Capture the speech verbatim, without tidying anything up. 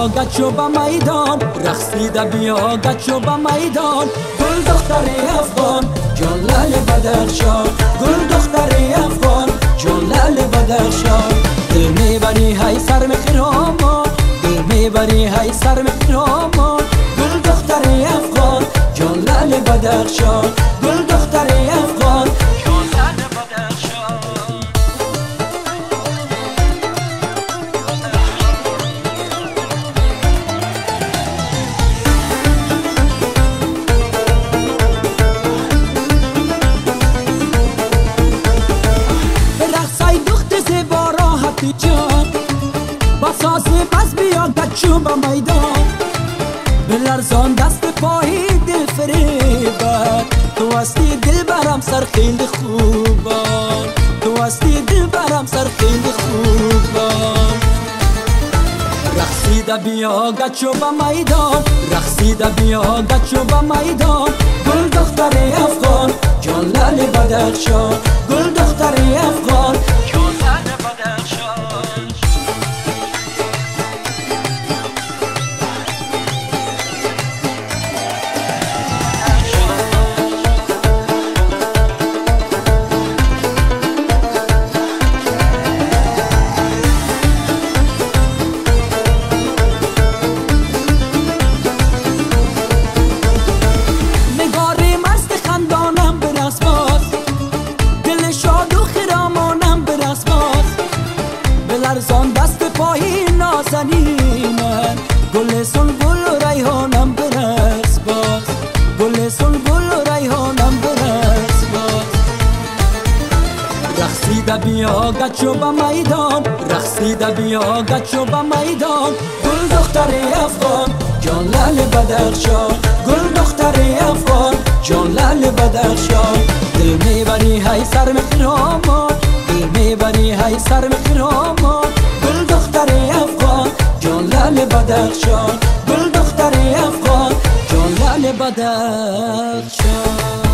بیا گچو با میدان، رقصیده بیا گچو با میدان. گل دختری افغان جان لعل بدخشان، گل دختری افغان جان لعل بدخشان. دل میبری های سر مخرامان، دل میبری های سر مخرامان. گل دختری افغان جان لعل بدخشان، گل دختری افغان جان لعل بدخشان. جان با ساز بز بیا گچو با میدان، بلرزان دست پایی دل فریبان. تو هستی دل برم سر خیلی خوبان، تو هستی دل برم سر خیلی خوبان. رقصیده بیا گچو با میدان، رقصیده بیا گچو با میدان. گل دختری افغان جان لعل بدخشان، گل دختری افغان جان لعل بدخشان. لرزان دست پایی نازنینم، گل سنبول و ریحانم برس باز، گل سنبول و ریحانم برس باز. رقصیده بیا گچو با میدان، رقصیده بیا گچو با میدان. گل دختری افغان جان لعل بدخشان، گل دختری افغان جان لعل بدخشان. دل میبری های سر مخرامان، دل میبری های سر مخرامان. گل دختری افغان جان لعل بدخشان، گل دختری افغان جان لعل بدخشان.